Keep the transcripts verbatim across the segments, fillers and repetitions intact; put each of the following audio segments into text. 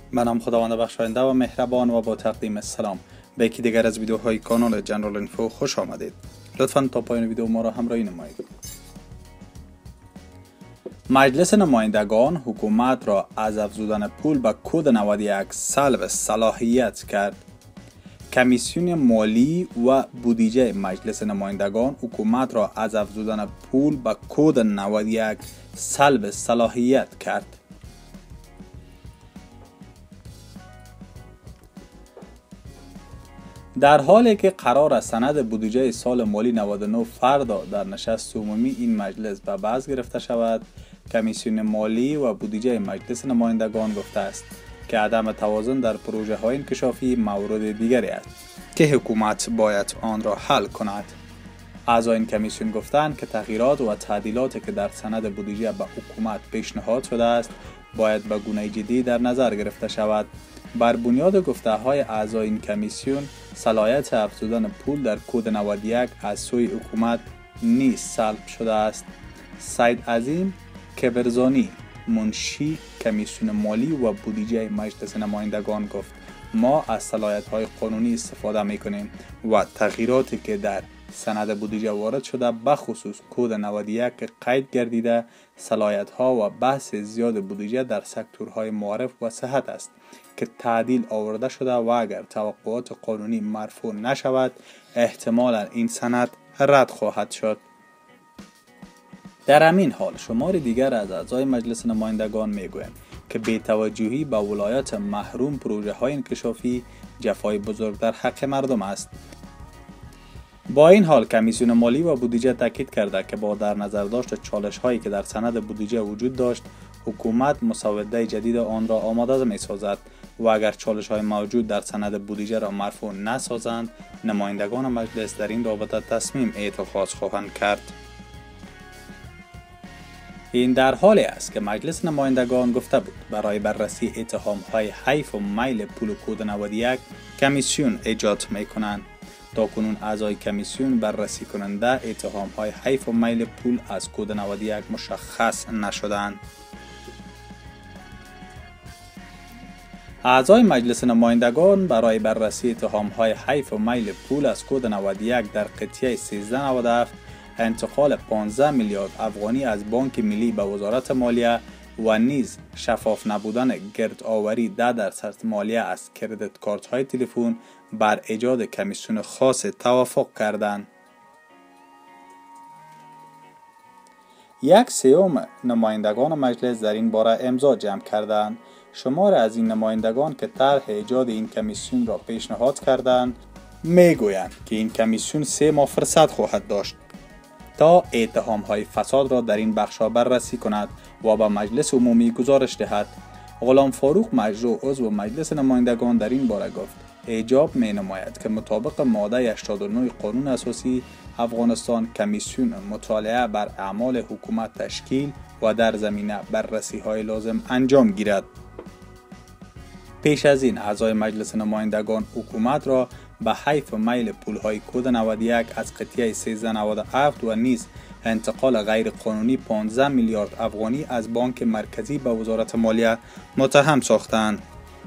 من هم خداوند بخشاینده و مهربان و با تقدیم سلام به یکی دیگر از ویدیوهای کانال جنرال اینفو خوش آمدید. لطفاً تا پایان ویدیو ما را همراهی نمایید. مجلس نمایندگان حکومت را از افزودن پول به کد نود و یک سلب صلاحیت کرد. کمیسیون مالی و بودجه مجلس نمایندگان حکومت را از افزودن پول به کد نود و یک سلب صلاحیت کرد. در حالی که قرار است سند بودجه سال مالی نود و نه فردا در نشست عمومی این مجلس به بحث گرفته شود، کمیسیون مالی و بودجه مجلس نمایندگان گفته است که عدم توازن در پروژه های انکشافی مورد دیگری است که حکومت باید آن را حل کند. اعضای این کمیسیون گفتند که تغییرات و تعدیلاتی که در سند بودجه به حکومت پیشنهاد شده است باید به گونه جدی در نظر گرفته شود. بر بنیاد گفته های اعضای این کمیسیون، صلاحیت افزودن پول در کد نود و یک از سوی حکومت نیز سلب شده است. سید عظیم کبرزانی، منشی کمیسیون مالی و بودجه مجلس نمایندگان گفت: ما از صلاحیت‌های قانونی استفاده می‌کنیم و تغییراتی که در سند بودجه وارد شده بخصوص کد نود و یک قید گردیده صلاحیت‌ها و بحث زیاد بودجه در سکتورهای معارف و صحت است که تعدیل آورده شده و اگر توقعات قانونی مرفوع نشود احتمالاً این سند رد خواهد شد. در همین حال شمار دیگر از اعضای مجلس نمایندگان میگویند که بی‌توجهی به ولایت محروم پروژه های انکشافی جفای بزرگ در حق مردم است. با این حال کمیسیون مالی و بودجه تاکید کرده که با در نظر داشت چالش هایی که در سند بودجه وجود داشت، حکومت مسوده جدید آن را آماده می سازد و اگر چالش های موجود در سند بودجه را مرفوع نسازند، نمایندگان مجلس در این رابطه تصمیم اتخاذ خواهند کرد. این در حالی است که مجلس نمایندگان گفته بود برای بررسی اتهام های حیف و میل پول کد نود و یک کمیسیون ایجاد می کنند. تا کنون اعضای کمیسیون بررسی کننده اتهام های حیف و میل پول از کد نود و یک مشخص نشدند. اعضای مجلس نمایندگان برای بررسی اتهام های حیف و میل پول از کد نود و یک در قطعه سیزده نود و هفت انتقال پانزده میلیارد افغانی از بانک ملی به وزارت مالیه و نیز شفاف نبودن گردآوری ده درصد مالیه از کردیت کارت های تلفن بر ایجاد کمیسیون خاص توافق کردند. یک سوم نمایندگان مجلس در این باره امضا جمع کردند. شمار از این نمایندگان که طرح ایجاد این کمیسیون را پیشنهاد کردند میگویند که این کمیسیون سه ماه فرصت خواهد داشت تا اتهام های فساد را در این بخش‌ها بررسی کند و به مجلس عمومی گزارش دهد. غلام فاروق مجروح عضو مجلس نمایندگان در این باره گفت: ایجاب می نماید که مطابق ماده هشتاد و نه قانون اساسی افغانستان کمیسیون مطالعه بر اعمال حکومت تشکیل و در زمینه بررسی های لازم انجام گیرد. پیش از این اعضای مجلس نمایندگان حکومت را به حیف و میل پولهای کد نود و یک از قطعه سیزده نود و هفت و نیز انتقال غیر قانونی پانزده میلیارد افغانی از بانک مرکزی به وزارت مالیه متهم ساختند.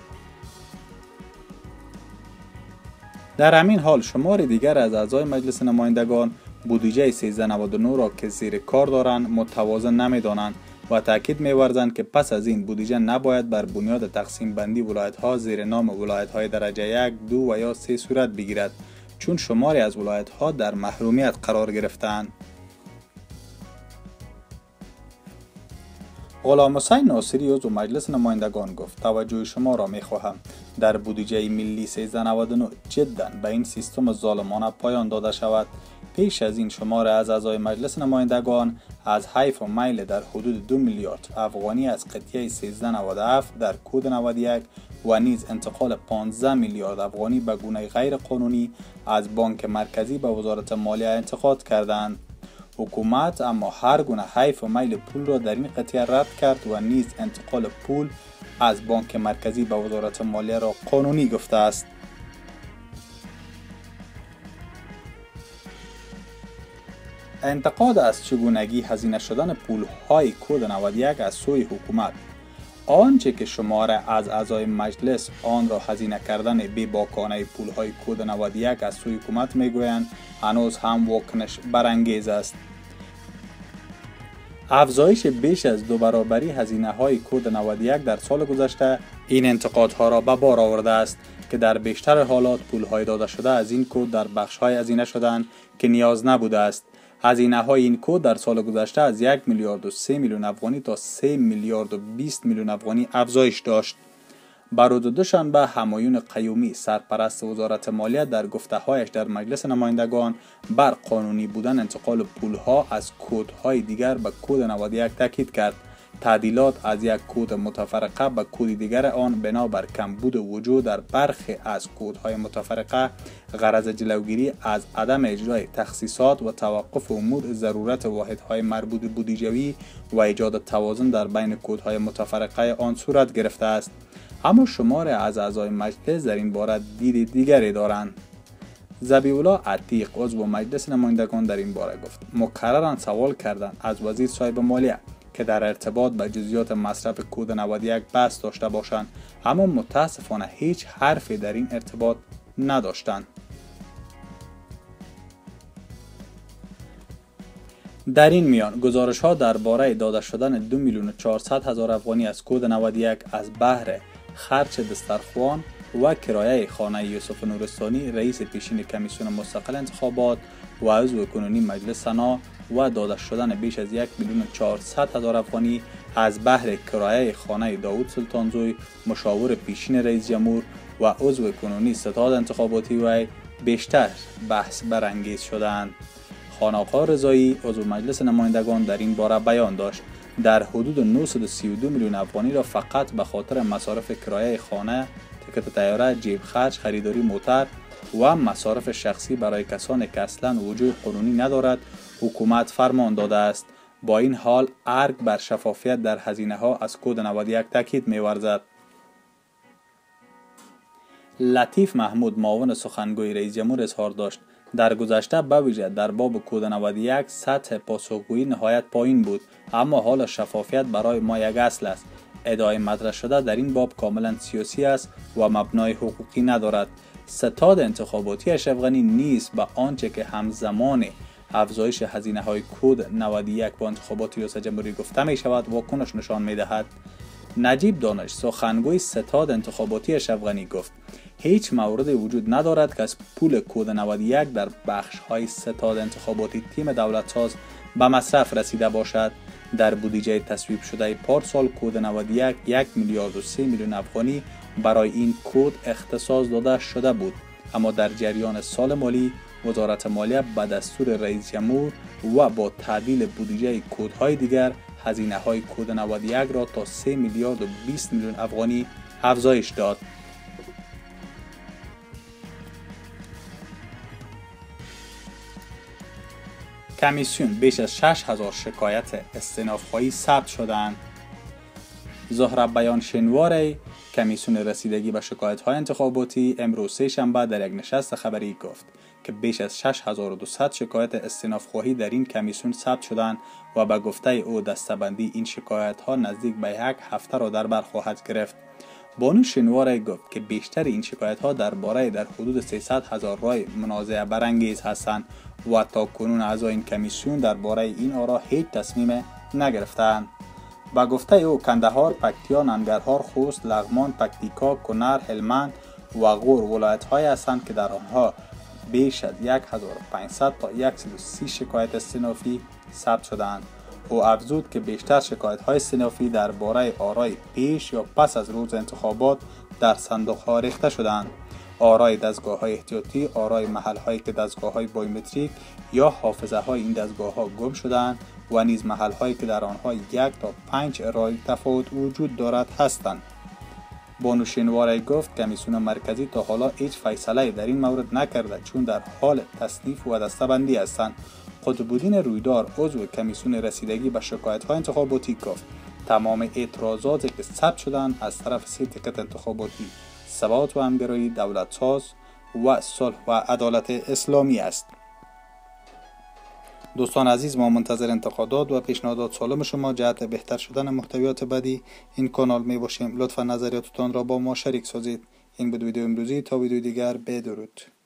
در همین حال شمار دیگر از اعضای مجلس نمایندگان بودجه سیزده نود و نه را که زیر کار دارند متوازن نمی‌دانند و تاکید می‌ورزند که پس از این بودجه نباید بر بنیاد تقسیم بندی ولایت‌ها زیر نام ولایت‌های درجه یک، دو و یا سه صورت بگیرد، چون شماری از ولایت‌ها در محرومیت قرار گرفتند. غلام حسین ناصری عضو مجلس نمایندگان گفت: توجه شما را می‌خواهم در بودجه ملی سیزده نود و نه جداً به این سیستم ظالمانه پایان داده شود. پیش از این شمار از اعضای مجلس نمایندگان از حیف و میل در حدود دو میلیارد افغانی از قطعه سیزده نود و هفت در کد نود و یک و نیز انتقال پانزده میلیارد افغانی به گونه غیر قانونی از بانک مرکزی به وزارت مالیه انتقاد کردند. حکومت اما هر گونه حیف و میل پول را در این قطعه رد کرد و نیز انتقال پول از بانک مرکزی به وزارت مالیه را قانونی گفته است. انتقاد از چگونگی هزینه شدن پولهای کد نود و یک از سوی حکومت آنچه که شماره از اعضای مجلس آن را هزینه کردن بی باکانه پولهای کد نود و یک از سوی حکومت میگویند هنوز هم واکنش برانگیز است. افزایش بیش از دو برابری هزینه های کد نود و یک در سال گذشته این انتقادها را به بار آورده است که در بیشتر حالات پولهای داده شده از این کد در بخش‌های هزینه شدند که نیاز نبوده است. هزینه های این کد در سال گذشته از یک میلیارد و سه میلیون افغانی تا سه میلیارد و بیست میلیون افغانی افزایش داشت. بر روز دوشنبه همایون قیومی سرپرست وزارت مالیه در گفته‌هایش در مجلس نمایندگان بر قانونی بودن انتقال پولها از کدهای دیگر به کد نود و یک تاکید کرد. تعدیلات از یک کد متفرقه به کد دیگر آن بنابر کمبود وجود در برخی از کدهای متفرقه غرض جلوگیری از عدم اجرای تخصیصات و توقف امور ضرورت واحدهای مربوط بودجوی و ایجاد توازن در بین کدهای متفرقه آن صورت گرفته است. اما شمار از اعضای مجلس در این باره دید دیگری دارند. ذبیح الله عتیق عضو مجلس نمایندگان در این باره گفت مکرراً سوال کردند از وزیر صاحب مالیه که در ارتباط به جزئیات مصرف کد نود و یک بحث داشته باشند، اما متاسفانه هیچ حرفی در این ارتباط نداشتند. در این میان گزارش ها درباره داده شدن دو میلیون و چهارصد هزار افغانی از کد نود و یک از بهر خرچ دسترخوان و کرایه خانه یوسف نورستانی رئیس پیشین کمیسیون مستقل انتخابات و عضو کنونی مجلس سنا و داده شدن بیش از یک میلیون و چهارصد هزار افغانی از بهر کرایه خانه داوود سلطانزوی مشاور پیشین رئیس جمهور و عضو کنونی ستاد انتخاباتی وی بیشتر بحث برانگیز شدند. خان آقا رضایی عضو مجلس نمایندگان در این باره بیان داشت در حدود نهصد و سی و دو میلیون افغانی را فقط به خاطر مصارف کرایه خانه، تکت طیاره، جیب خرج، خریداری موتر و مصارف شخصی برای کسانی که اصلا وجود قانونی ندارد حکومت فرمان داده است. با این حال ارگ بر شفافیت در هزینه ها از کد نود و یک تاکید می‌ورزد. لطیف محمود معاون سخنگوی رئیس جمهور اظهار داشت در گذشته به ویژه در باب کد نود و یک سطح پاسخگویی نهایت پایین بود، اما حالا شفافیت برای ما یک اصل است. ادعای مطرح شده در این باب کاملا سیاسی است و مبنای حقوقی ندارد. ستاد انتخاباتی اشرف غنی نیز به آنچه که همزمان افزایش هزینه های کد نود و یک با انتخابات ریاست جمهوری گفته می شود واکنش نشان می دهد. نجیب دانش سخنگوی ستاد انتخاباتی اشرف غنی گفت هیچ موردی وجود ندارد که از پول کد نود و یک در بخش های ستاد انتخاباتی تیم دولت ساز به مصرف رسیده باشد. در بودجه تصویب شده پارسال کد نود و یک یک میلیارد و سه میلیون افغانی برای این کد اختصاص داده شده بود، اما در جریان سال مالی وزارت مالیه به دستور رئیس جمهور و با تعدیل بودجه کدهای دیگر هزینه های کد نود و یک را تا سه میلیارد و بیست میلیون افغانی افزایش داد. کمیسیون بیش از شش هزار شکایت استئناف‌خواهی ثبت شدند. زهره بیان شنواره کمیسیون رسیدگی به شکایت‌های انتخاباتی امروز سه شنبه در یک نشست خبری گفت که بیش از شش هزار و دویست شکایت استئناف‌خواهی در این کمیسیون ثبت شدند و به گفته او دسته‌بندی این شکایت‌ها نزدیک به یک هفته را در بر خواهد گرفت. بانو شنواره گفت که بیشتر این شکایت‌ها درباره در حدود سیصد هزار رای منازعه برانگیز هستند و تا کنون اعضای این کمیسیون درباره این آرا هیچ تصمیم نگرفتند. با گفته او کندهار، پکتیا، ننگرهار، خوست، لغمان، پکتیکا، کنر، هلمند و غور ولایت‌هایی هستند که در آنها بیش از یک هزار و پانصد تا صد و سی شکایت استئنافی ثبت شدند. او افزود که بیشتر شکایت‌های استئنافی درباره آرای پیش یا پس از روز انتخابات در صندوق‌ها ریخته شدند. آرای دستگاه‌های احتیاطی، آرای محل‌هایی که دستگاه‌های بایومتریک یا حافظه‌های این دستگاه‌ها گم شدند و نیز محل‌هایی که در آنها یک تا پنج رای تفاوت وجود دارد هستند. بانو شنواره گفت کمیسیون مرکزی تا حالا هیچ فیصله در این مورد نکرده چون در حال تصنیف و دسته‌بندی هستند. قطب‌الدین رویدار عضو کمیسیون رسیدگی به شکایت‌های انتخاباتی گفت تمام اعتراضاتی که ثبت شدند از طرف سه تکت انتخاباتی ثبات و همگرایی دولت ساز و صلح و عدالت اسلامی است. دوستان عزیز، ما منتظر انتقادات و پیشنهادات سالم شما جهت بهتر شدن محتویات بعدی این کانال می باشیم. لطفا نظریاتتان را با ما شریک سازید. این بود ویدیو امروزی، تا ویدیو دیگر بدرود.